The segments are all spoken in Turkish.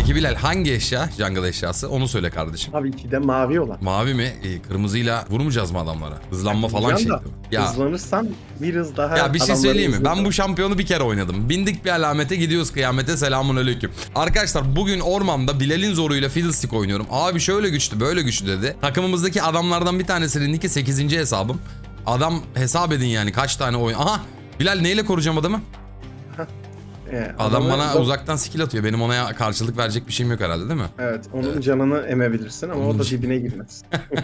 Peki Bilal, hangi eşya jungle eşyası? Onu söyle kardeşim. Tabii ki de mavi olan. Mavi mi? Kırmızıyla vurmayacağız mı adamlara? Hızlanma falan şekli mi? Ya, hızlanırsan bir hız daha. ya bir şey söyleyeyim mi? Ben bu şampiyonu bir kere oynadım. Bindik bir alamete, gidiyoruz kıyamete, selamünaleyküm. Arkadaşlar bugün ormanda Bilal'in zoruyla Fiddlestick oynuyorum. Abi şöyle güçlü böyle güçlü dedi. Takımımızdaki adamlardan bir tanesinin nicki 8. hesabım. Adam hesap edin yani kaç tane oyun. Aha, Bilal neyle koruyacağım adamı? Adam bana uzaktan skill atıyor. Benim ona karşılık verecek bir şeyim yok herhalde, değil mi? Evet, onun canını emebilirsin ama o da dibine girmez.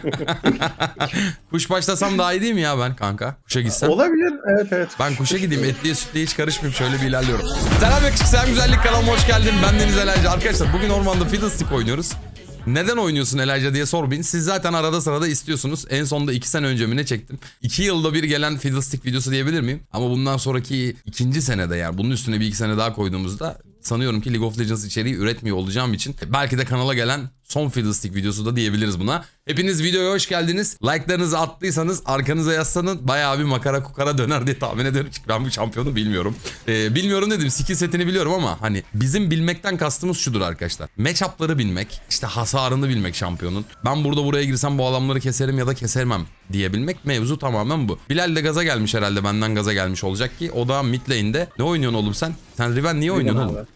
Kuş başlasam daha iyi değil mi ya ben kanka? Kuşa gitsem. Olabilir, evet. Ben kuşa gideyim, etliye sütlüye hiç karışmayayım, şöyle bir ilerliyorum. Selam yakışık, selam güzellik, kanalıma hoş geldin. Ben Deniz Elaycı. Arkadaşlar bugün ormanda Fiddlestick oynuyoruz. Neden oynuyorsun Elaycı diye sormayın. Siz zaten arada sırada istiyorsunuz. En sonunda 2 sene önce mi ne çektim? 2 yılda bir gelen Fiddlestick videosu diyebilir miyim? Ama bundan sonraki 2. senede, yani bunun üstüne bir 2 sene daha koyduğumuzda sanıyorum ki League of Legends içeriği üretmiyor olacağım için belki de kanala gelen son Fiddlestick videosu da diyebiliriz buna. Hepiniz videoya hoş geldiniz. Like'larınızı attıysanız arkanıza yaslanın. Bayağı bir makara kukara döner diye tahmin ediyorum. Çünkü ben bu şampiyonu bilmiyorum. Bilmiyorum dedim, skill setini biliyorum ama hani bizim bilmekten kastımız şudur arkadaşlar. Matchup'ları bilmek, işte hasarını bilmek şampiyonun. Ben buraya girsem bu adamları keserim ya da kesemem diyebilmek, mevzu tamamen bu. Bilal de gaza gelmiş herhalde, benden gaza gelmiş olacak ki o da mid lane'de. Ne oynuyorsun oğlum sen? Sen Riven niye oynuyorsun oğlum?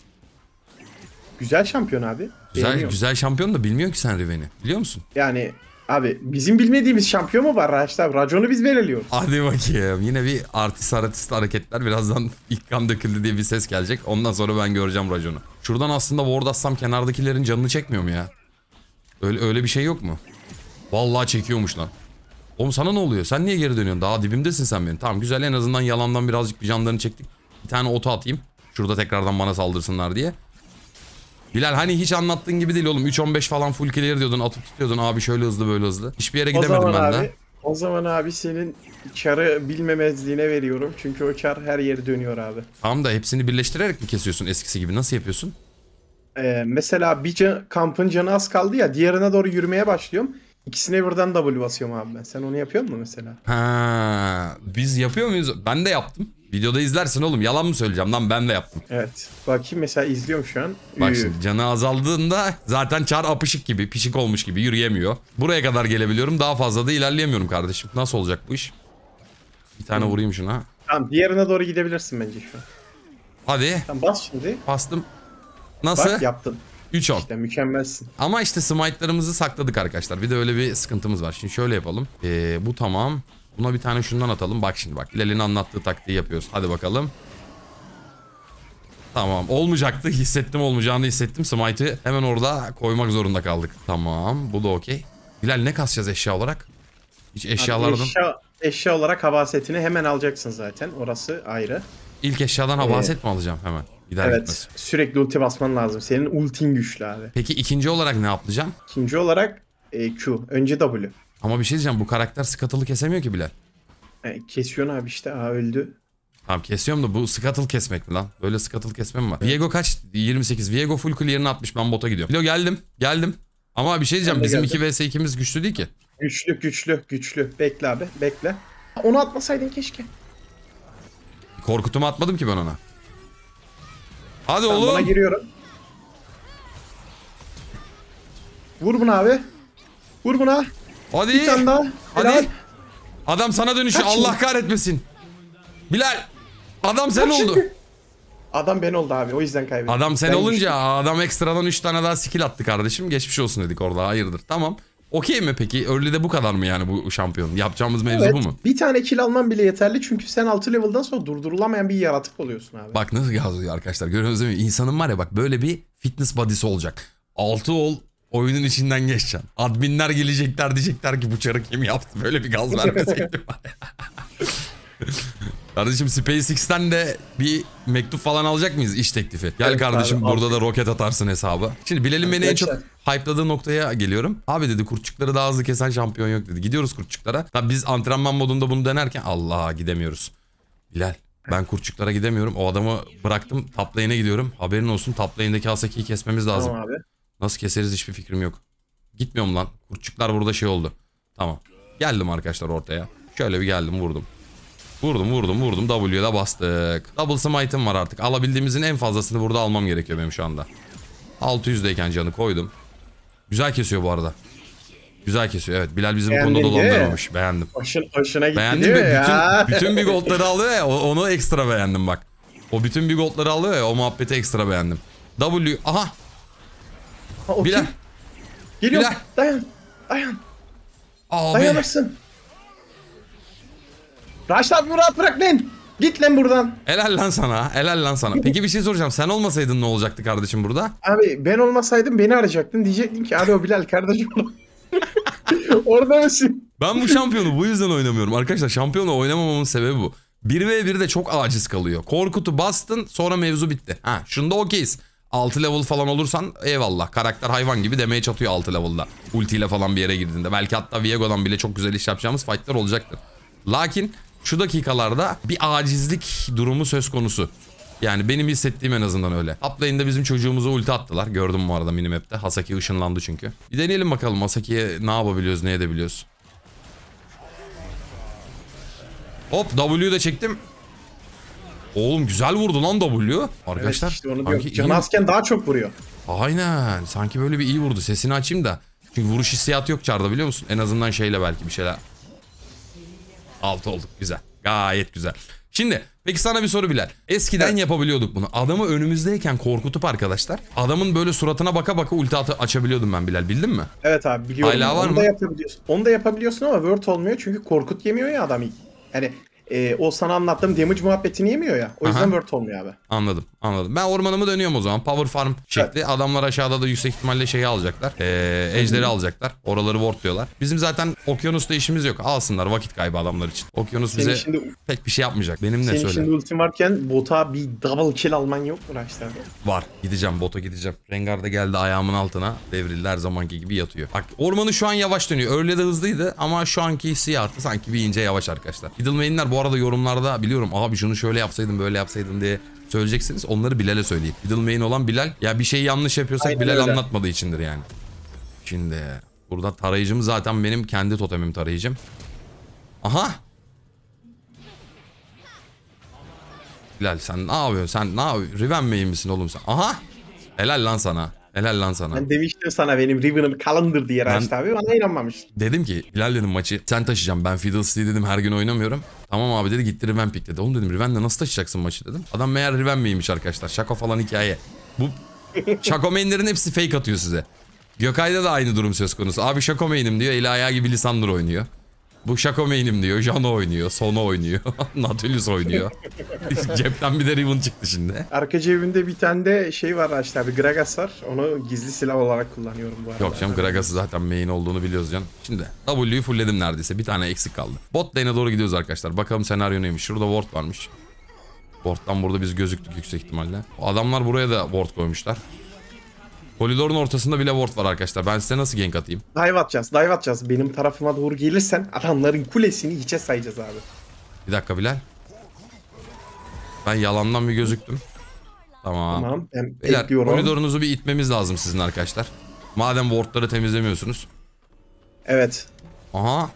Güzel şampiyon abi. Güzel şampiyon da bilmiyor ki sen Riven'i. Biliyor musun? Yani abi bizim bilmediğimiz şampiyon mu var Raşit? Raconu biz belirliyoruz. Hadi bakayım. Yine bir artist hareketler. Birazdan ilk kan döküldü diye bir ses gelecek. Ondan sonra ben göreceğim raconu. Şuradan aslında ward atsam kenardakilerin canını çekmiyor mu ya? Öyle bir şey yok mu? Vallahi çekiyormuş lan. Oğlum sana ne oluyor? Sen niye geri dönüyorsun? Daha dibimdesin sen benim. Tamam güzel, en azından yalandan birazcık bir canlarını çektik. Bir tane oto atayım. Şurada tekrardan bana saldırsınlar diye. Bilal hani hiç anlattığın gibi değil oğlum. 3-15 falan full clear diyordun, atıp tutuyordun abi şöyle hızlı böyle hızlı. Hiçbir yere gidemedim ben de. O zaman abi senin çarı bilmemezliğine veriyorum. Çünkü o çar her yeri dönüyor abi. Tamam da hepsini birleştirerek mi kesiyorsun eskisi gibi? Nasıl yapıyorsun? Mesela kampın canı az kaldı ya, diğerine doğru yürümeye başlıyorum. İkisine birden W basıyorum abi ben. Sen onu yapıyor musun mesela? Ha, biz yapıyor muyuz? Ben de yaptım. Videoda izlersin oğlum. Yalan mı söyleyeceğim lan, ben de yaptım. Evet. Bakayım mesela, izliyorum şu an. Bak şimdi canı azaldığında zaten çar apışık gibi, pişik olmuş gibi yürüyemiyor. Buraya kadar gelebiliyorum. Daha fazla da ilerleyemiyorum kardeşim. Nasıl olacak bu iş? Bir tane vurayım şuna. Tamam, diğerine doğru gidebilirsin bence şu an. Hadi. Tamam, bas şimdi. Bastım. Nasıl? Bak yaptın. 3-10. İşte mükemmelsin. Ama işte smite'larımızı sakladık arkadaşlar. Bir de öyle bir sıkıntımız var. Şimdi şöyle yapalım. Bu tamam. Buna bir tane şundan atalım. Bak şimdi bak. Bilal'in anlattığı taktiği yapıyoruz. Hadi bakalım. Tamam. Olmayacaktı. Hissettim, olmayacağını hissettim. Smite'ı hemen orada koymak zorunda kaldık. Tamam. Bu da okey. Bilal ne kasacağız eşya olarak? Hiç eşyalardan... Eşya olarak hava setini hemen alacaksın zaten. Orası ayrı. İlk eşyadan hava set mi alacağım hemen? Gider evet. Gitmez. Sürekli ulti basman lazım. Senin ultin güçlü abi. Peki ikinci olarak ne yapacağım? İkinci olarak Q. Önce W. Ama bir şey diyeceğim. Bu karakter Scuttle'ı kesemiyor ki Bilal. Kesiyorsun abi işte. Öldü. Tamam kesiyorum da bu Scuttle kesmek mi lan? Böyle Scuttle kesme mi var? Viego kaç? 28. Viego full clear'ını atmış. Ben bota gidiyorum. Bilo geldim. Ama bir şey diyeceğim. Bizim 2 vs 2'miz güçlü değil ki. Güçlü. Bekle abi. Bekle. Onu atmasaydın keşke. Korkutumu atmadım ki ben ona. Hadi ben oğlum. Buna giriyorum. Vur buna abi. Vur buna. Hadi. Bir tane daha. Hadi. Helal. Adam sana dönüşüyor. Kaç Allah şimdi? kahretmesin. Bilal. Adam sen oldu. Şimdi? Adam ben oldu abi. O yüzden kaybettim. Adam sen ben olunca güçlü. adam ekstradan 3 tane daha skill attı kardeşim. Geçmiş olsun dedik orada. Hayırdır. Tamam. Okey mi peki? Early'de bu kadar mı yani bu şampiyon? Yapacağımız mevzu evet, bu mu? bir tane kill alman bile yeterli. Çünkü sen 6 level'dan sonra durdurulamayan bir yaratık oluyorsun abi. Bak nasıl yazıyor arkadaşlar. Görüyorsunuz değil mi? İnsanın var ya bak böyle bir fitness body'si olacak. 6 ol, oyunun içinden geçeceksin. Adminler gelecekler, diyecekler ki bu çarı kim yaptı? Böyle bir gaz vermeseydim. Kardeşim SpaceX'ten de bir mektup falan alacak mıyız, iş teklifi? Gel evet, kardeşim abi, burada da roket atarsın hesabı. Şimdi Bilal'in beni en çok Geçer. hype'ladığı noktaya geliyorum. Abi dedi kurtçukları daha hızlı kesen şampiyon yok dedi. Gidiyoruz kurtçuklara. Tabii biz antrenman modunda bunu denerken Allah gidemiyoruz. Bilal ben kurtçuklara gidemiyorum. O adamı bıraktım, top lane'e gidiyorum. Haberin olsun, top lane'deki Hasaki'yi kesmemiz lazım. Tamam abi. Nasıl keseriz hiçbir fikrim yok. Gitmiyorum lan. Kurtçuklar burada şey oldu. Tamam. Geldim arkadaşlar ortaya. Şöyle bir geldim, vurdum. Vurdum. W'ye bastık. Double smite'ım var artık. Alabildiğimizin en fazlasını burada almam gerekiyor benim şu anda. 600'deyken canı koydum. Güzel kesiyor bu arada. Güzel kesiyor, evet. Bilal bizi bu konuda Beğendin değil mi? dolandırmamış. Beğendim. Hoşuna gitti Beğendim değil mi ve ya? bütün big gold'ları alıyor ya, onu ekstra beğendim bak. O bütün big gold'ları alıyor ya, o muhabbeti ekstra beğendim. W, aha. Ha, o Bilal. kim? Geliyor. Bilal. Dayan. Dayan. Abi. Dayanırsın. Raşit abi rahat bırak lan. Git lan buradan. Helal lan sana. Helal lan sana. Peki bir şey soracağım. Sen olmasaydın ne olacaktı kardeşim burada? Abi ben olmasaydım beni arayacaktın. Diyecektin ki alo Bilal kardeşim. Orada mısın? Ben bu şampiyonu bu yüzden oynamıyorum. Arkadaşlar şampiyonu oynamamamın sebebi bu. 1v1'de çok aciz kalıyor. Korkut'u bastın, sonra mevzu bitti. Ha, şunda okeyiz. 6 level falan olursan eyvallah. Karakter hayvan gibi damage atıyor 6 level'da. Ultiyle falan bir yere girdiğinde. Belki hatta Viego'dan bile çok güzel iş yapacağımız fight'lar olacaktır. Lakin şu dakikalarda bir acizlik durumu söz konusu. Yani benim hissettiğim en azından öyle. Top lane'de bizim çocuğumuza ulti attılar. Gördüm bu arada minimap'te. Hasaki ışınlandı çünkü. Bir deneyelim bakalım Hasaki'ye ne yapabiliyoruz, ne edebiliyoruz. Hop W'yu da çektim. Oğlum güzel vurdu lan W. Arkadaşlar. Evet, işte onu sanki diyorum. Canı azken daha çok vuruyor. Aynen. Sanki böyle bir iyi vurdu. Sesini açayım da. Çünkü vuruş hissiyatı yok Char'da, biliyor musun? En azından şeyle belki bir şeyler. Alt olduk. Güzel. Gayet güzel. Şimdi peki sana bir soru Bilal. Eskiden yapabiliyorduk bunu. Adamı önümüzdeyken korkutup arkadaşlar. Adamın böyle suratına baka baka ulti açabiliyordum ben Bilal. Bildin mi? Evet abi biliyorum. Hala var Onu mı? da yapabiliyorsun. Onu da yapabiliyorsun ama word olmuyor çünkü Korkut yemiyor ya adam ilk. Yani o sana anlattığım damage muhabbetini yemiyor ya. O yüzden Aha. word olmuyor abi. Anladım, anladım. Ben ormanımı dönüyorum o zaman. Power farm şekli. Evet. Adamlar aşağıda da yüksek ihtimalle şeyi alacaklar. Ejderi alacaklar. Oraları wardluyorlar. Bizim zaten Okyanus'ta işimiz yok. Alsınlar, vakit kaybı adamlar için. Okyanus Senin bize şimdi, pek bir şey yapmayacak. Benim ne senin söyle. şimdi ultin varken bota bir double kill alman yok mu Raşit'e? Var. Gideceğim, bota gideceğim. Rengar da geldi ayağımın altına. Devrildi, her zamanki gibi yatıyor. Bak ormanı şu an yavaş dönüyor. Öyle de hızlıydı ama şu anki hissiyatı sanki bir ince yavaş arkadaşlar. Fiddlemain'ler bu arada yorumlarda biliyorum. Abi şunu şöyle yapsaydım, böyle yapsaydım diye söyleyeceksiniz. Onları Bilal'e söyleyin. Fiddlemain olan Bilal. Ya bir şey yanlış yapıyorsak Aynen Bilal öyle. anlatmadığı içindir yani. Şimdi burada tarayıcım zaten benim kendi totemim tarayıcım. Aha. Bilal sen ne yapıyorsun? Sen ne yapıyorsun? Riven main misin oğlum sen? Aha. Helal lan sana. Helal lan sana. Ben demiştim sana benim Riven'ım kalındır diye Raşit abi. Bana inanmamış. Dedim ki Bilal dedim maçı sen taşıyacağım. Ben Fiddlestic'i dedim her gün oynamıyorum. Tamam abi dedi, gitti Riven pick dedi. Oğlum dedim Riven'le nasıl taşıyacaksın maçı dedim. Adam meğer Riven miymiş arkadaşlar. Şako falan hikaye. Bu Şako mainlerin hepsi fake atıyor size. Gökay'da da aynı durum söz konusu. Abi Şako main'im diyor. Eli ayağı gibi Lisandro oynuyor. Bu Şako main'im diyor. Jano oynuyor. Sono oynuyor. Nautilus oynuyor. Cepten bir de Riven çıktı şimdi. Arka cebimde bir tane de şey var Raşit abi. Gragas var. Onu gizli silah olarak kullanıyorum bu arada. Yok canım, Gragas'ı zaten main olduğunu biliyoruz canım. Şimdi W'yu fullledim neredeyse. Bir tane eksik kaldı. Bot lane'e doğru gidiyoruz arkadaşlar. Bakalım senaryo neymiş. Şurada ward varmış. Ward'dan burada biz gözüktük yüksek ihtimalle. Adamlar buraya da ward koymuşlar. Koridorun ortasında bile ward var arkadaşlar. Ben size nasıl gank atayım? Dive atacağız, dive atacağız. Benim tarafıma doğru gelirsen adamların kulesini hiçe sayacağız abi. Bir dakika Bilal. Ben yalandan bir gözüktüm. Tamam. Tamam, ben Beyler bekliyorum. koridorunuzu bir itmemiz lazım sizin arkadaşlar. Madem wardları temizlemiyorsunuz. Evet. Aha.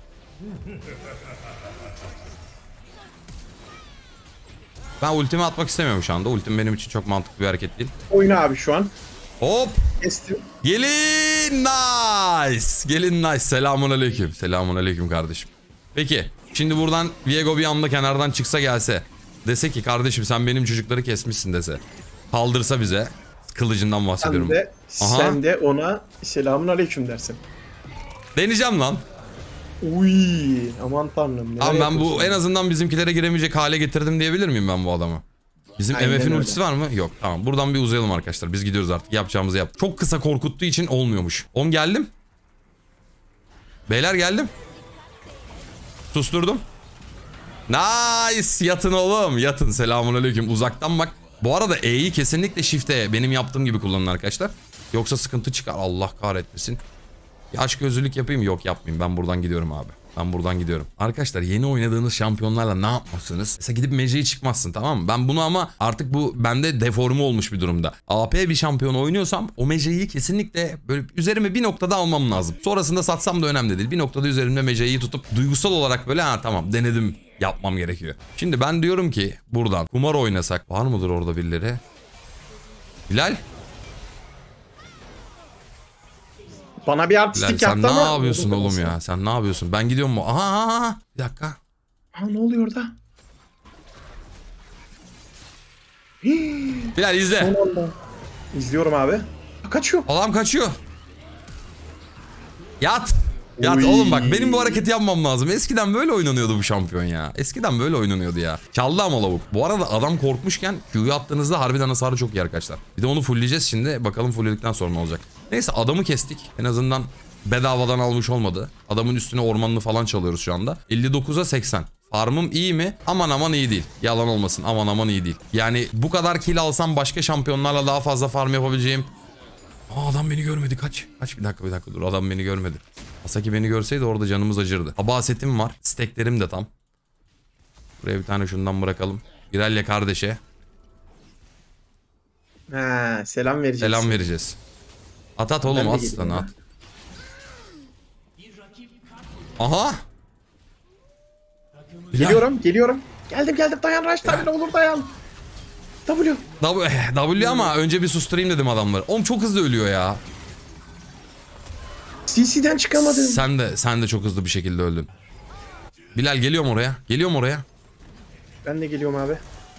Ben ultimi atmak istemiyorum şu anda. Ultim benim için çok mantıklı bir hareket değil. Oyna abi şu an. Hop. Kestim. Gelin nice. Gelin nice. Selamun aleyküm. Selamun aleyküm kardeşim. Peki. Şimdi buradan Viego bir anda kenardan çıksa gelse. Dese ki kardeşim sen benim çocukları kesmişsin dese. Kaldırsa bize. Kılıcından bahsediyorum. Sen de ona selamun aleyküm dersin. Deneyeceğim lan. Uy, aman tanrım. Abi ben bu en azından bizimkilere giremeyecek hale getirdim diyebilir miyim ben bu adamı? Bizim Aynen MF'in öyle. ultisi var mı? Yok. Tamam. Buradan bir uzayalım arkadaşlar. Biz gidiyoruz artık. Yapacağımızı yap. Çok kısa korkuttuğu için olmuyormuş. Oğlum geldim. Beyler geldim. Susturdum. Nice. Yatın oğlum. Yatın. Selamünaleyküm. Uzaktan bak. Bu arada E'yi kesinlikle shift'e benim yaptığım gibi kullanın arkadaşlar. Yoksa sıkıntı çıkar. Allah kahretmesin. Aşk gözlülük yapayım. Yok yapmayayım. Ben buradan gidiyorum abi. Ben buradan gidiyorum. Arkadaşlar yeni oynadığınız şampiyonlarla ne yapmazsınız? Mesela gidip meceyi çıkmazsın, tamam mı? Ben bunu ama artık bu bende deforme olmuş bir durumda. AP bir şampiyon oynuyorsam o meceyi kesinlikle böyle üzerime bir noktada almam lazım. Sonrasında satsam da önemli değil. Bir noktada üzerimde meceyi tutup duygusal olarak böyle ha tamam denedim yapmam gerekiyor. Şimdi ben diyorum ki buradan kumar oynasak var mıdır orada birileri? Bilal? Bana bir artistik Sen yaptı ne ama. yapıyorsun oğlum ya? Sen ne yapıyorsun? Ben gidiyorum mu? Aha. Bir dakika. Ha, ne oluyor orada? Bilal izle. Son anda. İzliyorum abi. Kaçıyor. Adam kaçıyor. Yat. Yat Uy. oğlum bak benim bu hareketi yapmam lazım. Eskiden böyle oynanıyordu bu şampiyon ya. Eskiden böyle oynanıyordu ya. Çaldı ama lavuk. Bu arada adam korkmuşken Q'yu attığınızda harbiden hasarı çok iyi arkadaşlar. Bir de onu fullleyeceğiz şimdi. Bakalım fullledikten sonra ne olacak. Neyse adamı kestik. En azından bedavadan almış olmadı. Adamın üstüne ormanını falan çalıyoruz şu anda. 59'a 80. Farmım iyi mi? Aman aman iyi değil. Yalan olmasın. Aman aman iyi değil. Yani bu kadar kill alsam başka şampiyonlarla daha fazla farm yapabileceğim. Aa, adam beni görmedi. Kaç. Kaç bir dakika dur. Adam beni görmedi. Asaki beni görseydi orada canımız acırdı. Habasetim var. Steklerim de tam. Buraya bir tane şundan bırakalım. İrelya kardeşe Ha, selam vereceğiz. selam vereceğiz. At oğlum, at sana at. Aha. Geliyorum. Geldim. Dayan Raş tabi, ne olur dayan. W. W ama önce bir susturayım dedim adamları. Oğlum çok hızlı ölüyor ya. CC'den çıkamadım. Sen de çok hızlı bir şekilde öldün. Bilal geliyorum oraya. Ben de geliyorum abi.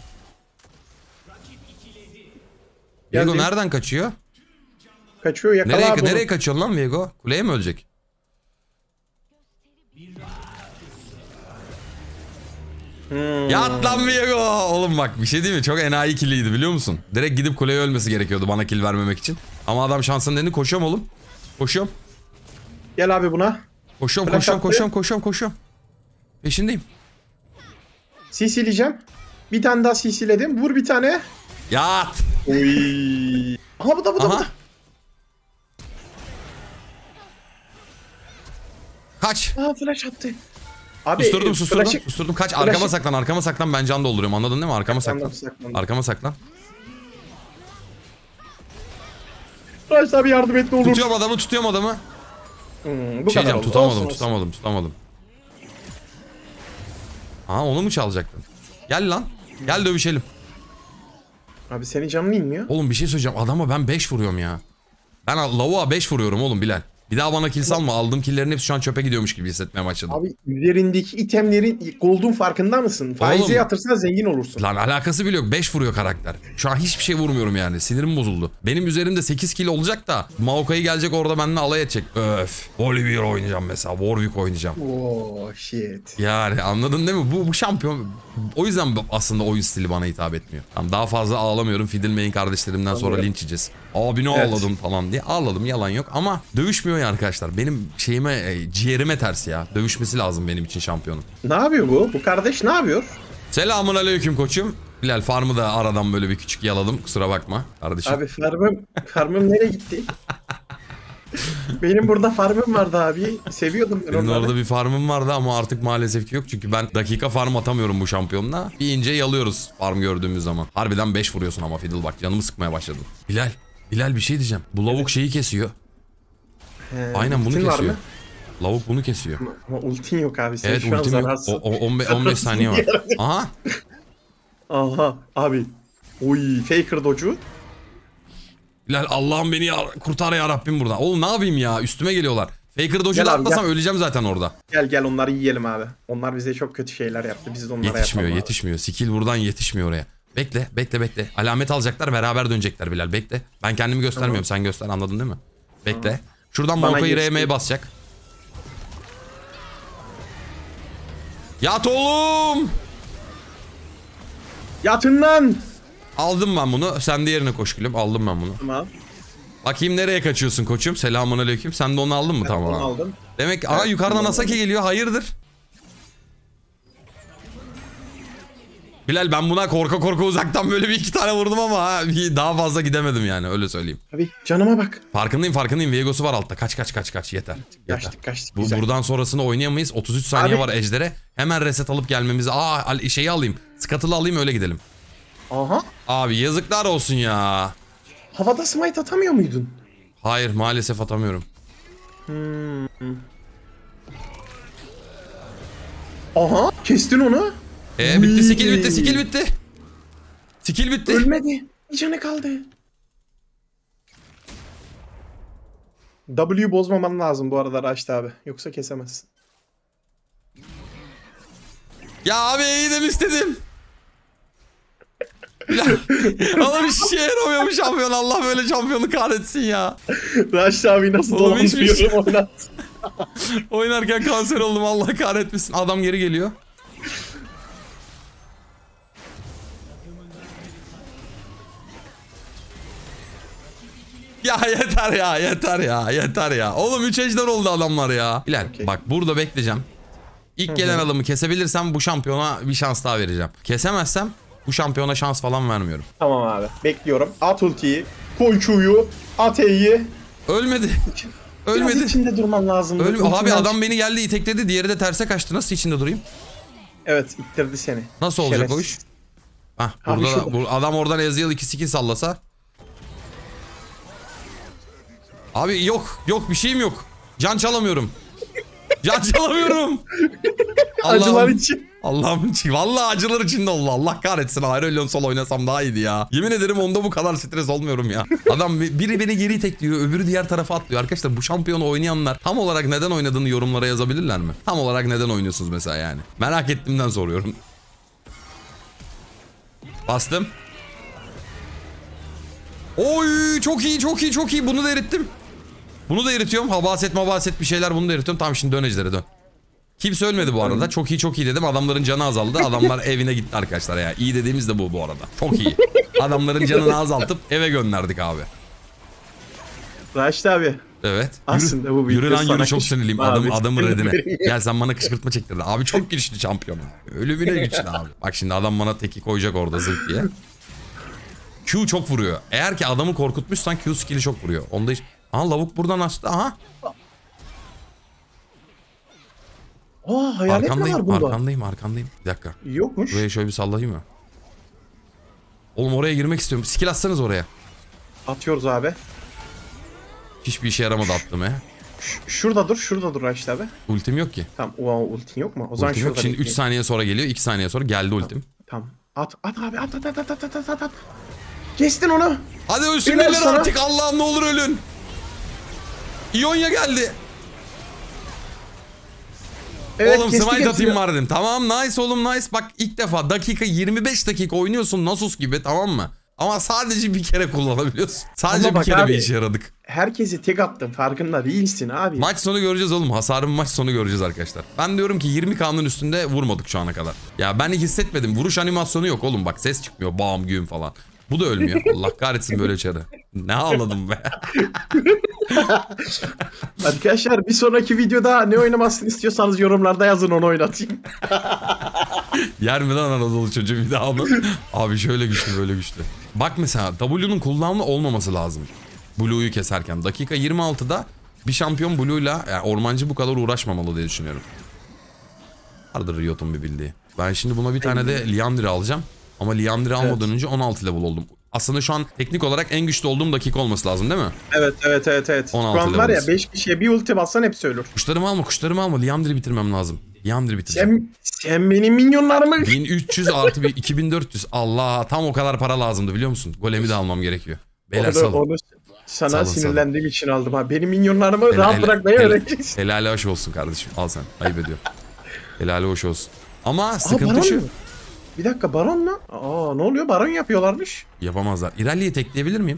Viego Geldim. nereden kaçıyor? Kaçıyor, yakala abi onu. Nereye kaçıyor lan Viego? Kuleye mi ölecek? Yat lan Viego. Oğlum bak bir şey değil mi? Çok enayi killiydi biliyor musun? Direkt gidip kuleye ölmesi gerekiyordu bana kill vermemek için. Ama adam şansının elini koşuyorum oğlum. Koşuyorum. Gel abi buna. Koşuyorum. Peşindeyim. CC'leyeceğim. Bir tane daha CC'ledim. Vur bir tane. Yat. Oy. Aha bu da. Aha. Kaç. Aa, flash attı. Abi Susturdum. Kaç. Arkama saklan. Ben can dolduruyorum. Anladın değil mi? Arkama saklan. Raş abi yardım et ne olur. Tutuyorum adamı. Bu Şey kadar diyeceğim, oldu. tutamadım. Aa, onu mu çalacaktın? Gel lan. Gel dövüşelim. Abi senin canın inmiyor. Oğlum bir şey söyleyeceğim. Adama ben 5 vuruyorum ya. Ben lavuğa 5 vuruyorum oğlum Bilal. Bir daha bana kill salma. Aldığım killerin hepsi şu an çöpe gidiyormuş gibi hissetmeye başladım. Abi üzerindeki itemlerin gold'un farkında mısın? Faize yatırsan zengin olursun. Lan alakası bile yok. 5 vuruyor karakter. Şu an hiçbir şey vurmuyorum yani. Sinirim bozuldu. Benim üzerimde 8 kill olacak da Maokai gelecek orada benimle alay edecek. Öf. Olivier oynayacağım mesela. Warwick oynayacağım. Oh shit. Yani anladın değil mi? Bu şampiyon. O yüzden aslında oyun stili bana hitap etmiyor. Tamam, daha fazla ağlamıyorum. Fiddlemay'in kardeşlerimden sonra linç yiyeceğiz. Abi ne ağladım falan diye. Ağladım, yalan yok ama dövüşmüyor ya arkadaşlar. Benim ciğerime ters ya. Dövüşmesi lazım benim için şampiyonum. Ne yapıyor bu? Bu kardeş ne yapıyor? Selamun aleyküm koçum. Bilal farmı da aradan böyle bir küçük yaladım. Kusura bakma kardeşim. Abi farmım nereye gitti? Benim burada farmım vardı abi. Seviyordum ben Benim onları. orada bir farmım vardı ama artık maalesef ki yok. Çünkü ben dakika farm atamıyorum bu şampiyonla. Bir ince yalıyoruz farm gördüğümüz zaman. Harbiden 5 vuruyorsun ama Fiddle bak canımı sıkmaya başladı. Bilal bir şey diyeceğim. Bu lavuk şeyi kesiyor. Aynen bunu kesiyor. Lavuk bunu kesiyor. Ama ultin yok abi. Sen Evet şu an ultim yok. zararsın. 15 saniye var. Aha. Aha abi. Oy Faker docu. Bilal Allah'ım beni kurtar ya Rabbim buradan. Oğlum ne yapayım ya, üstüme geliyorlar. Faker doju'yu da Gel abi, atlasam gel. öleceğim zaten orada. Gel onları yiyelim abi. Onlar bize çok kötü şeyler yaptı. Biz de onlara Yetişmiyor. Skill buradan yetişmiyor oraya. Bekle. Alamet alacaklar, beraber dönecekler Bilal. Bekle. Ben kendimi göstermiyorum. Sen göster, anladın değil mi? Bekle. Tamam. Şuradan Maokai'yi RM'ye basacak. Yat oğlum. Yatın lan. Aldım ben bunu. Sen diğerine koş gülüm. Aldım ben bunu. Tamam. Bakayım nereye kaçıyorsun koçum? Selamun aleyküm. Sen de onu aldın mı? Tamam. Onu aldım. Demek yukarıdan Asaki geliyor. Hayırdır? Bilal ben buna korka uzaktan böyle bir iki tane vurdum ama daha fazla gidemedim yani, öyle söyleyeyim. Abi canıma bak. Farkındayım. Viego'su var altta. Kaç. Yeter. Kaçtık. Buradan sonrasını oynayamayız. 33 saniye var ejdere. Hemen reset alıp gelmemizi. Şeyi alayım. Scuttle'ı alayım öyle gidelim. Aha. Abi yazıklar olsun ya. Havada smite atamıyor muydun? Hayır maalesef atamıyorum. Aha kestin onu. Bitti skill bitti. Ölmedi. Bir canı kaldı. W bozmaman lazım bu arada Raşit abi. Yoksa kesemezsin. Ya abi iyiydim istedim. Ya, oğlum hiç şey yaramıyor bu şampiyon. Allah böyle şampiyonu kahretsin ya. Raşit abi nasıl Oğlum hiçbir şey- dolandırıyorum ona. Oynarken kanser oldum, Allah kahretmesin. Adam geri geliyor. Ya yeter ya, yeter ya, yeter ya. Oğlum 3 ejder oldu adamlar ya. Bilal Okay. bak burada bekleyeceğim. İlk gelen adamı kesebilirsem bu şampiyona bir şans daha vereceğim. Kesemezsem bu şampiyona şans falan vermiyorum. Tamam abi. Bekliyorum. At ultiyi. Koy Q'yu. At E'yi. Ölmedi. Biraz Ölmedi. içinde durman lazım. Abi adam beni geldi itekledi, diğeri de terse kaçtı. Nasıl içinde durayım? Evet, ittirdi seni. Nasıl olacak o Şerefsiz. iş? Hah, Abi burada şurada. adam oradan Ezreal 2 skill sallasa. Abi yok bir şeyim yok. Can çalamıyorum. Can çalamıyorum. Acılar için. Allah'ım için. Vallahi acılar içinde oldu. Allah kahretsin. Aurelion sol oynasam daha iyiydi ya. Yemin ederim onda bu kadar stres olmuyorum ya. Adam biri beni geri tekliyor, öbürü diğer tarafa atlıyor. Arkadaşlar bu şampiyonu oynayanlar tam olarak neden oynadığını yorumlara yazabilirler mi? Tam olarak neden oynuyorsunuz mesela yani? Merak ettiğimden soruyorum. Bastım. Oy çok iyi çok iyi çok iyi. Bunu da erittim. Bunu da eritiyorum. Habaset bir şeyler, bunu da eritiyorum. Tamam şimdi dön ejdere dön. Kimse ölmedi bu arada. Çok iyi çok iyi dedim. Adamların canı azaldı. Adamlar evine gitti arkadaşlar ya. İyi dediğimiz de bu arada. Çok iyi. Adamların canını azaltıp eve gönderdik abi. Raşit abi. Evet. Aslında bu Yürü video lan sana yürü, çok kışkırtma sinirliyim. abi. Adamın redine. Benim ya. Gel sen bana kışkırtma çektirdin. Abi çok güçlü şampiyon. Ölümüne güçlü abi. Bak şimdi adam bana teki koyacak orada zırt diye. Q çok vuruyor. Eğer ki adamı korkutmuşsan Q skill'i çok vuruyor. Onda hiç... Aha lavuk buradan açtı. Aha. Aa, hayalet mi var bunda? Arkandayım. Bir dakika. Yokmuş. Buraya şöyle bir sallayayım mı? Oğlum oraya girmek istiyorum. Skill atsanız oraya. Atıyoruz abi. Hiçbir işe yaramadı attım ya. Şurada dur Raşit abi. Ultim yok ki. Tamam, o ultin yok mu? O zaman Ultim yok. şurada Şimdi 3 bekleyin. saniye sonra geliyor. 2 saniye sonra geldi ultim. Tamam. At abi at. Kestin onu. Hadi ölsün Helal beyler sana. artık. Allah'ım ne olur ölün. İonya geldi. Evet, oğlum kesti, smite kesti. atayım var dedim. Tamam nice oğlum nice. Bak ilk defa dakika 25 dakika oynuyorsun Nasus gibi, tamam mı? Ama sadece bir kere kullanabiliyorsun. Sadece Ama bir bak kere abi, bir işe yaradık. Herkesi tek attın, farkında değilsin abi. Maç sonu göreceğiz oğlum. Hasarın maç sonu göreceğiz arkadaşlar. Ben diyorum ki 20K'nın üstünde vurmadık şu ana kadar. Ya ben hissetmedim. Vuruş animasyonu yok oğlum. Bak ses çıkmıyor. Bam güm falan. Bu da ölmüyor. Allah kahretsin böyle çarı. Ne ağladım be. Arkadaşlar bir sonraki videoda ne oynamasını istiyorsanız yorumlarda yazın, onu oynatayım. Yer mi lan Anadolu çocuğu bir daha onu? Abi şöyle güçlü böyle güçlü. Bak mesela W'nun cooldown'lu olmaması lazım. Blue'yu keserken. Dakika 26'da bir şampiyon Blue'yla, yani ormancı bu kadar uğraşmamalı diye düşünüyorum. Vardır Riot'un bir bildiği. Ben şimdi buna bir tane de Liandry alacağım. Ama Liandry almadan önce 16 level oldum. Aslında şu an teknik olarak en güçlü olduğum dakika olması lazım değil mi? Evet. 16 Şu an var ya, levels. 5 kişiye bir ulti bassan hepsi ölür. Kuşlarımı alma. Liandry bitirmem lazım. Liandry bitireceğim. Sen benim minyonlarımı... 1300 artı bir 2400. Allah, tam o kadar para lazımdı biliyor musun? Golemi de almam gerekiyor. Beyler salın. Onu sana Salın, sinirlendiğim için aldım ha. Benim minyonlarımı rahat Helal- bırakmayı helal- öğreteceksin. Helali hoş olsun kardeşim. Al sen. Ayıp ediyor. Helali hoş olsun. Ama Aa, sıkıntı baron şu. mu? Bir dakika, baron mu? Aa, ne oluyor? Baron yapıyorlarmış. Yapamazlar. İrelli'yi tekleyebilir miyim?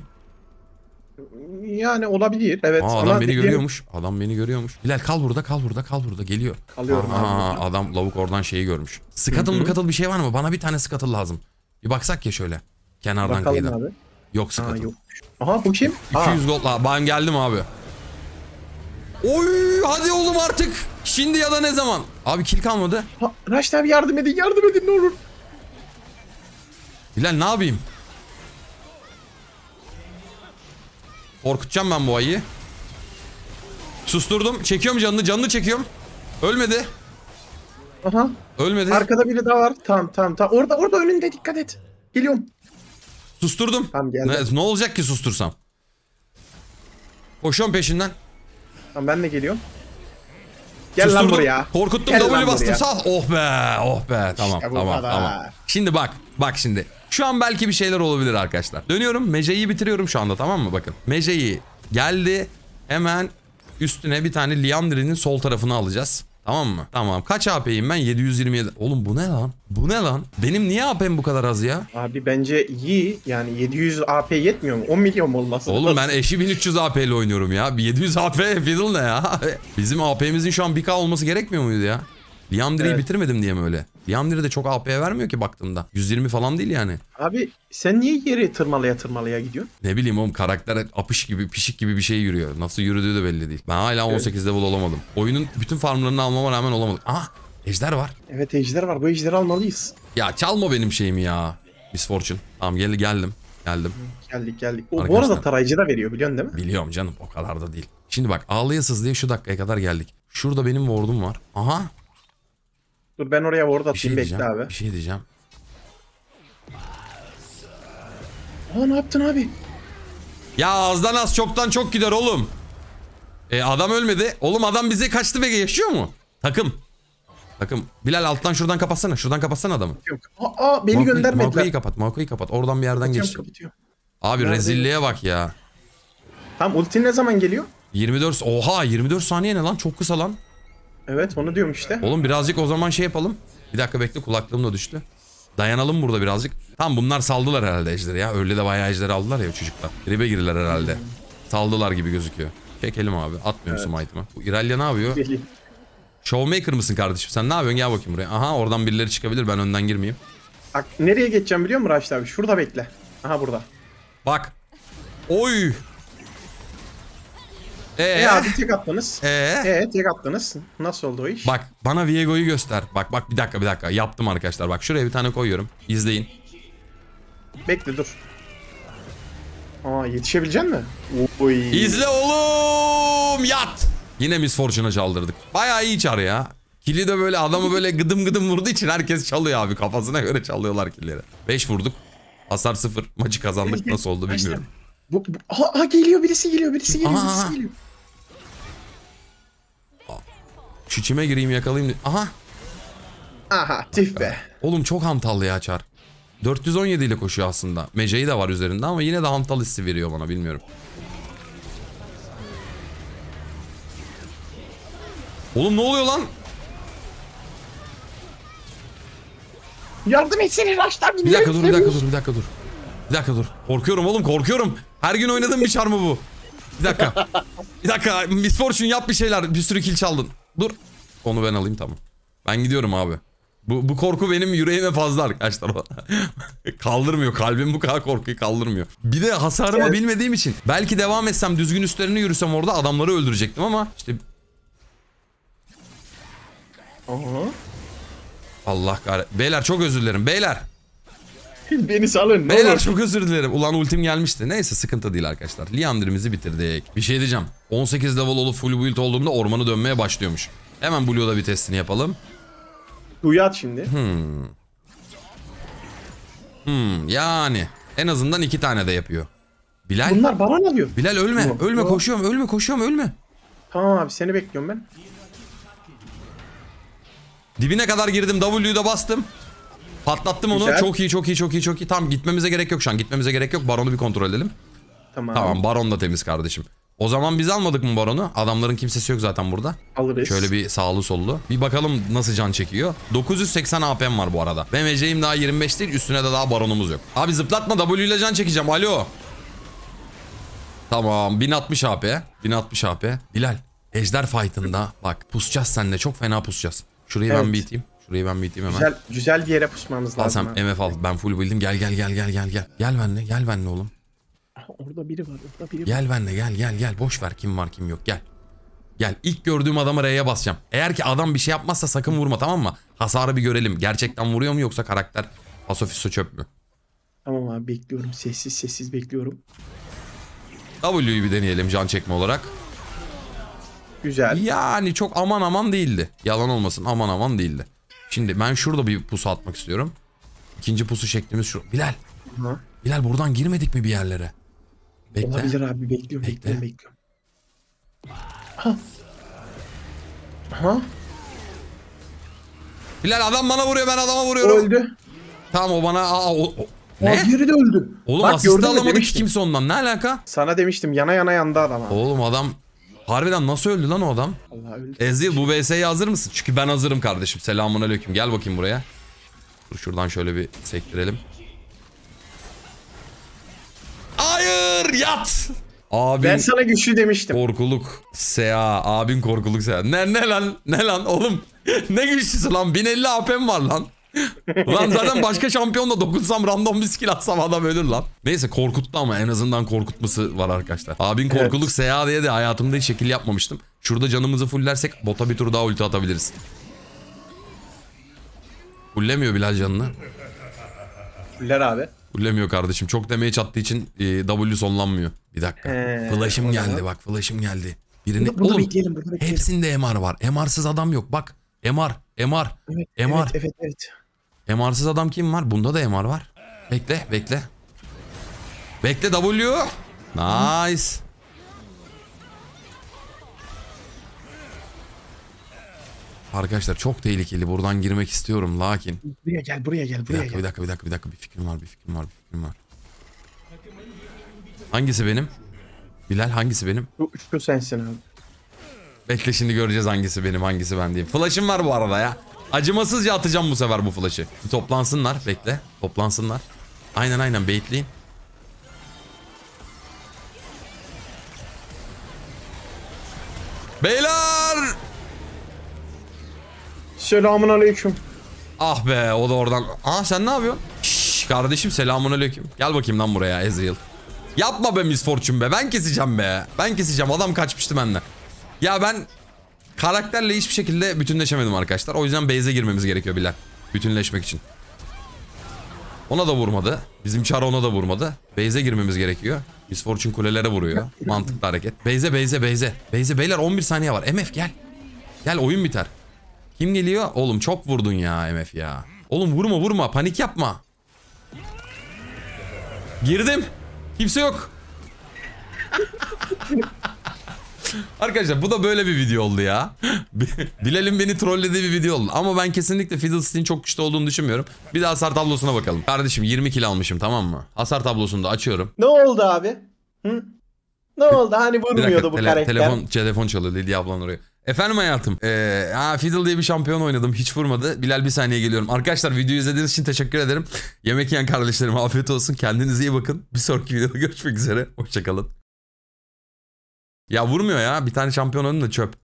Yani olabilir. Evet. Aa, ama adam beni diğer- görüyormuş. Adam beni görüyormuş. Bilal kal burada. Geliyor. Kalıyorum abi burada. Adam lavuk oradan şeyi görmüş. Scuttle bir şey var mı? Bana bir tane scuttle lazım. Bir baksak ya şöyle. Kenardan Bakalım kıyıdan. abi. Yok Aa, scuttle. yok. Aha, bu kim? Aa, 200 goldla. Ben geldim abi. Oy hadi oğlum artık. Şimdi ya da ne zaman? Abi kill kalmadı. Raşit abi yardım edin ne olur. Bilal ne yapayım? Korkutacağım ben bu ayıyı. Susturdum. Çekiyorum canını çekiyorum. Ölmedi. Aha. Ölmedi. Arkada biri daha var. Tamam. Orada önünde, dikkat et. Geliyorum. Susturdum. Tamam, geldim. Ne olacak ki sustursam? Koşuyorum peşinden. Tamam, ben de geliyorum. Gel Susturdum. lan buraya. Korkuttum, Gel lan W bastım, buraya. sal. Oh be. Tamam. İşte bu kadar. Şimdi bak şimdi. Şu an belki bir şeyler olabilir arkadaşlar. Dönüyorum. Mece'yi bitiriyorum şu anda, tamam mı? Bakın. Mece'yi geldi. Hemen üstüne bir tane Liandry'nin sol tarafını alacağız. Tamam mı? Tamam. Kaç AP'yim ben? 727. Oğlum bu ne lan? Bu ne lan? Benim niye AP'm bu kadar az ya? Abi bence iyi. Yani 700 AP yetmiyor mu? 10 milyon mu olması? Oğlum ben eşi 1300 AP ile oynuyorum ya. Bir 700 AP fiddle ne ya? Bizim AP'mizin şu an 1K olması gerekmiyor muydu ya? Liandry'yi Evet. bitirmedim diye mi öyle? Liandry de çok AP vermiyor ki baktığımda. 120 falan değil yani. Abi sen niye yeri tırmalaya gidiyorsun? Ne bileyim oğlum, karakter apış gibi pişik gibi bir şey yürüyor. Nasıl yürüdüğü de belli değil. Ben hala 18 level olamadım. Oyunun bütün farmlarını almama rağmen olamadım. Aha, ejder var. Evet, ejder var. Bu ejderi almalıyız. Ya çalma benim şeyimi ya. Miss Fortune. Tamam geldim. Geldik. Bu Arkadaşlar. arada tarayıcı da veriyor, biliyorsun değil mi? Biliyorum canım, o kadar da değil. Şimdi bak, ağlayasız diye şu dakikaya kadar geldik. Şurada benim ward'um var. Aha. Dur ben oraya ward Bir şey atayım, bekle diyeceğim. abi. Bir şey diyeceğim. Aa, ne yaptın abi? Ya azdan az çoktan çok gider oğlum. Adam ölmedi. Oğlum adam bize kaçtı ve yaşıyor mu? Takım. Bilal alttan şuradan kapatsana. Şuradan kapatsana adamı. Beni göndermediler. Mako'yu kapat. Oradan bir yerden geç. Kapatıyorum. Abi Nerede? rezilliğe bak ya. Tam ultin ne zaman geliyor? 24 saniye ne lan? Çok kısa lan. Evet, onu diyorum işte. Oğlum birazcık o zaman şey yapalım. Bir dakika bekle, kulaklığım da düştü. Dayanalım burada birazcık. Tamam, bunlar saldılar herhalde ejderi ya. Öyle de bayağı ejderi aldılar ya çocuklar. Tribe girdiler herhalde. Saldılar gibi gözüküyor. Çekelim abi. Atmıyor musun item'ı? Bu Irelia ne yapıyor? Geleyim. Showmaker mısın kardeşim? Sen ne yapıyorsun? Gel bakayım buraya. Aha, oradan birileri çıkabilir. Ben önden girmeyeyim. Bak nereye geçeceğim biliyor musun Raşit abi? Şurada bekle. Aha, burada. Bak. Oy. Abi tek attınız. Tek attınız. Nasıl oldu o iş? Bak bana Viego'yu göster. Bak bir dakika. Yaptım arkadaşlar. Bak şuraya bir tane koyuyorum. İzleyin. Bekle dur. Aa, yetişebilecek mi? Oy. İzle oğlum, yat. Yine Miss Fortune'a çaldırdık. Bayağı iyi çar ya. Kili de böyle adamı böyle gıdım gıdım vurduğu için herkes çalıyor abi. Kafasına göre çalıyorlar killeri. 5 vurduk. Hasar 0. Maçı kazandık. Nasıl oldu bilmiyorum. Geliyor birisi geliyor. Birisi geliyor. Şu çime gireyim, yakalayayım. Aha. Aha, tüh be. Oğlum çok hantallı ya çar. 417 ile koşuyor aslında. Meceyi de var üzerinde ama yine de hantal hissi veriyor bana, bilmiyorum. Oğlum ne oluyor lan? Yardım etsene Raş'tan. Bir dakika dur. Korkuyorum oğlum, korkuyorum. Her gün oynadığım bir çar mı bu? Bir dakika. Miss Fortune yap bir şeyler. Bir sürü kill çaldın. Dur. Onu ben alayım, tamam. Ben gidiyorum abi. Bu korku benim yüreğime fazla arkadaşlar. Kaldırmıyor. Kalbim bu kadar korkuyu kaldırmıyor. Bir de hasarımı bilmediğim için. Belki devam etsem, düzgün üstlerine yürüsem orada adamları öldürecektim ama işte... Aha. Allah kahretsin. Beyler çok özür dilerim. Beyler Beni salın. Beyler çok özür dilerim. Ulan ultim gelmişti. Neyse, sıkıntı değil arkadaşlar. Liandry'mizi bitirdik. Bir şey diyeceğim. 18 level olup full build olduğumda ormanı dönmeye başlıyormuş. Hemen Blue'da bir testini yapalım. Uyat şimdi. Yani en azından 2 tane de yapıyor. Bilal. Bunlar baron alıyor. Bilal ölme. Yok, Ölme, yok. koşuyorum ölme. Tamam abi, seni bekliyorum ben. Dibine kadar girdim. W'da bastım. Patlattım onu. Güzel. Çok iyi. Tamam, gitmemize gerek yok şu an. Baron'u bir kontrol edelim. Tamam, Baron da temiz kardeşim. O zaman biz almadık mı Baron'u? Adamların kimsesi yok zaten burada. Alırız. Şöyle bir sağlı sollu. Bir bakalım nasıl can çekiyor. 980 AP'm var bu arada. BMC'im daha 25 değil. Üstüne de daha Baron'umuz yok. Abi zıplatma, W ile can çekeceğim. Alo. Tamam, 1060 AP. Bilal, ejder fight'ında bak pusacağız seninle. Çok fena pusacağız. Şurayı ben bir iteyim. Hemen. Güzel bir yere pusmamız Al lazım. sen MF al. Ben full build'im. Gel. Gel benimle oğlum. Orada biri var. Gel benimle, gel. Boş ver kim var kim yok, gel. Gel, ilk gördüğüm adama R'ye basacağım. Eğer ki adam bir şey yapmazsa sakın vurma, tamam mı? Hasarı bir görelim. Gerçekten vuruyor mu yoksa karakter pasofiso çöp mü? Tamam abi, bekliyorum. Sessiz bekliyorum. W'yu bir deneyelim can çekme olarak. Güzel. Yani çok aman değildi. Yalan olmasın, aman değildi. Şimdi ben şurada bir pusu atmak istiyorum. İkinci pusu şeklimiz şu. Bilal buradan girmedik mi bir yerlere? Bekle. Olabilir abi, bekliyorum. Aha. Bilal adam bana vuruyor, ben adama vuruyorum. Öldü. Tamam, o bana... Ne? Biri de öldü. Oğlum Bak, asist gördün mü alamadı ki demiştim. kimse ondan. Ne alaka? Sana demiştim, yana yandı adam abi. Oğlum adam Harbiden nasıl öldü lan o adam? Allah öldü. Ezreal bu VS'ye hazır mısın? Çünkü ben hazırım kardeşim. Selamünaleyküm. Gel bakayım buraya. Dur şuradan şöyle bir sektirelim. Hayır yat. Abin Ben sana güçlü demiştim. korkuluk Sea. Abin korkuluk Sea. Ne lan oğlum? Ne güçlüsü lan? 1050 AP'm var lan. Lan zaten başka şampiyonla dokunsam random bir skill atsam adam ölür lan. Neyse korkuttu ama en azından korkutması var arkadaşlar. Abin korkuluk Evet. Sea diye de hayatımda hiç şekil yapmamıştım. Şurada canımızı fulllersek bota bir tur daha ulti atabiliriz. Fullemiyor Bilal canını. Fuller abi. Fullemiyor kardeşim. Çok damage attığı için W sonlanmıyor. Bir dakika. Flash'ım o geldi zaman. bak flash'ım geldi. Birini... Burada Oğlum bekleyelim, burada bekleyelim. hepsinde MR var. MR'sız adam yok bak. MR. Evet, MR. evet. MR'sız adam kim var? Bunda da MR var. Bekle. Bekle W. Nice. Arkadaşlar çok tehlikeli. Buradan girmek istiyorum lakin. Buraya gel, buraya gel, Bir buraya dakika, gel. bir dakika. Bir fikrim var. Hangisi benim? Bilal hangisi benim? Şu sensin abi. Bekle şimdi göreceğiz hangisi benim hangisi ben diyeyim. Flash'ım var bu arada ya. Acımasızca atacağım bu sefer bu flash'ı. Bir toplansınlar bekle. Toplansınlar. Aynen baitleyin. Beyler! Selamun aleyküm. Ah be o da oradan. Aa sen ne yapıyorsun? Şşş kardeşim selamünaleyküm. Gel bakayım lan buraya Ezreal. Yapma be Miss Fortune be. Ben keseceğim be. Ben keseceğim. Adam kaçmıştı benden. Ya ben karakterle hiçbir şekilde bütünleşemedim arkadaşlar. O yüzden base'e girmemiz gerekiyor Bilal. Bütünleşmek için. Ona da vurmadı. Bizim Char ona da vurmadı. Base'e girmemiz gerekiyor. Miss Fortune kulelere vuruyor. Mantıklı hareket. Base'e beyler 11 saniye var. MF gel. Gel oyun biter. Kim geliyor? Oğlum çok vurdun ya MF ya. Oğlum vurma panik yapma. Girdim. Kimse yok. Arkadaşlar bu da böyle bir video oldu ya. Bilal'in beni trollediği bir video oldu. Ama ben kesinlikle Fiddlestick'in çok güçlü olduğunu düşünmüyorum. Bir de hasar tablosuna bakalım. Kardeşim 20 kill almışım tamam mı? Hasar tablosunu da açıyorum. Ne oldu abi? Hı? Ne oldu? Hani Bir vurmuyordu dakika bu karakter. telefon çalıyor Lidya ablan oraya. Efendim hayatım. Fiddle diye bir şampiyon oynadım. Hiç vurmadı. Bilal bir saniye geliyorum. Arkadaşlar videoyu izlediğiniz için teşekkür ederim. Yemek yiyen kardeşlerim afiyet olsun. Kendinize iyi bakın. Bir sonraki videoda görüşmek üzere. Hoşçakalın. Ya vurmuyor ya. Bir tane şampiyon oynadım da çöp.